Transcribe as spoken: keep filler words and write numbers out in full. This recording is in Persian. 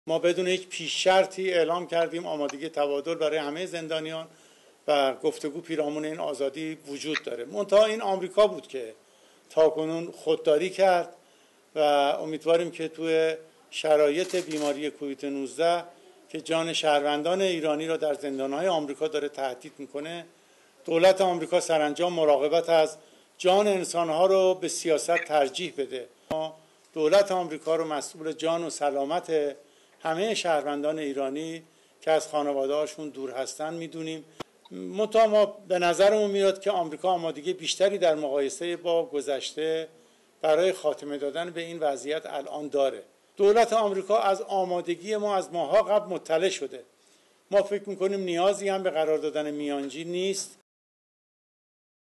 ما بدون هیچ پیش شرطی اعلام کردیم آمادگی تبادل برای همه زندانیان و گفتگو پیرامون این آزادی وجود داره. منتها این آمریکا بود که تاکنون خودداری کرد و امیدواریم که توی شرایط بیماری کووید نوزده که جان شهروندان ایرانی را در زندانهای آمریکا داره تهدید میکنه، دولت آمریکا سرانجام مراقبت از جان انسانها رو به سیاست ترجیح بده. ما دولت آمریکا رو مسئول جان و سلامت همه شهروندان ایرانی که از خانواده‌هاشون دور هستن میدونیم. منتها ما به نظرمون میاد که آمریکا آمادگی بیشتری در مقایسه با گذشته برای خاتمه دادن به این وضعیت الان داره. دولت آمریکا از آمادگی ما از ماها قبل مطلع شده. ما فکر میکنیم نیازی هم به قرار دادن میانجی نیست